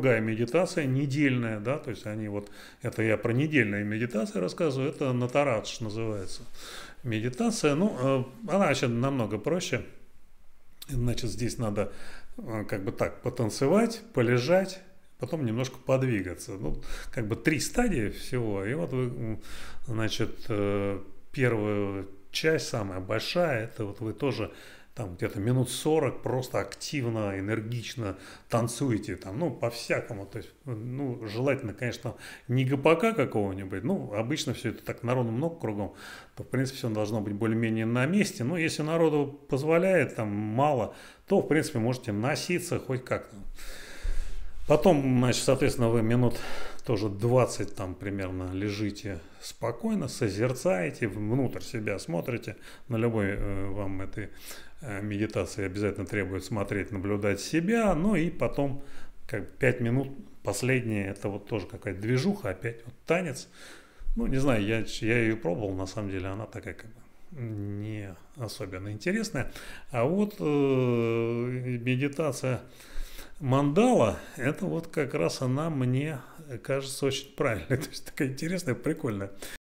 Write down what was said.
другая медитация, недельная, да, то есть они вот, это я про недельные медитации рассказываю, это Натарадж называется медитация, ну, она вообще намного проще, значит, здесь надо как бы так потанцевать, полежать, потом немножко подвигаться, ну, как бы 3 стадии всего, и вот вы, значит, первую часть, самая большая, это вот вы тоже там где-то минут 40 просто активно, энергично танцуете, там, ну, по-всякому, то есть, ну, желательно, конечно, не ГПК какого-нибудь, ну, обычно все это так народу много кругом, то, в принципе, все должно быть более-менее на месте, но если народу позволяет, там, мало, то, в принципе, можете носиться хоть как-то. Потом, значит, соответственно, вы минут тоже 20 там примерно лежите спокойно, созерцаете, внутрь себя смотрите. На любой вам этой медитации обязательно требует смотреть, наблюдать себя. Ну и потом как 5 минут последние, это вот тоже какая-то движуха, опять вот танец. Ну, не знаю, я ее пробовал, на самом деле она такая как бы не особенно интересная. А вот медитация мандала, это вот как раз она мне кажется очень правильной, то есть такая интересная, прикольная.